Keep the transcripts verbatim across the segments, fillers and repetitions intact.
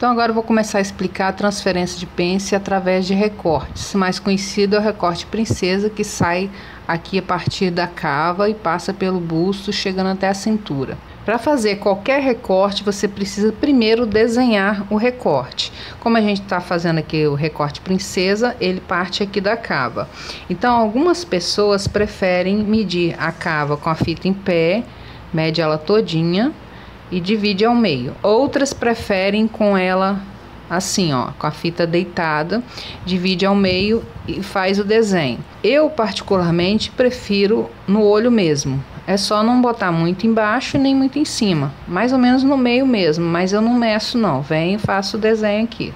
Então agora eu vou começar a explicar a transferência de pence através de recortes. O mais conhecido é o recorte princesa, que sai aqui a partir da cava e passa pelo busto, chegando até a cintura. Para fazer qualquer recorte, você precisa primeiro desenhar o recorte. Como a gente está fazendo aqui o recorte princesa, ele parte aqui da cava. Então algumas pessoas preferem medir a cava com a fita em pé, mede ela todinha e divide ao meio. Outras preferem com ela assim, ó, com a fita deitada, divide ao meio e faz o desenho. Eu particularmente prefiro no olho mesmo. É só não botar muito embaixo nem muito em cima, mais ou menos no meio mesmo, mas eu não meço não. Venho e faço o desenho aqui.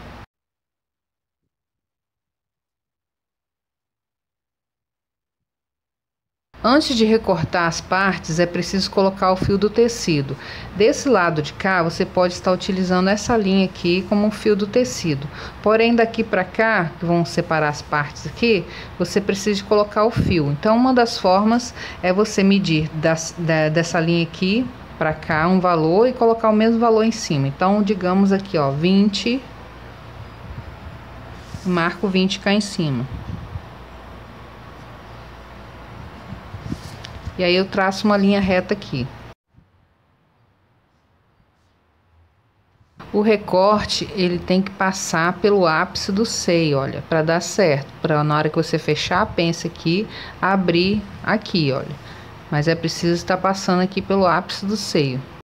Antes de recortar as partes, é preciso colocar o fio do tecido. Desse lado de cá, você pode estar utilizando essa linha aqui como um fio do tecido. Porém, daqui para cá, que vão separar as partes aqui, você precisa de colocar o fio. Então, uma das formas é você medir das, da, dessa linha aqui para cá um valor e colocar o mesmo valor em cima. Então, digamos aqui, ó, vinte. Marco vinte cá em cima. E aí eu traço uma linha reta aqui. O recorte, ele tem que passar pelo ápice do seio, olha, para dar certo. Para na hora que você fechar a pence aqui, abrir aqui, olha. Mas é preciso estar passando aqui pelo ápice do seio.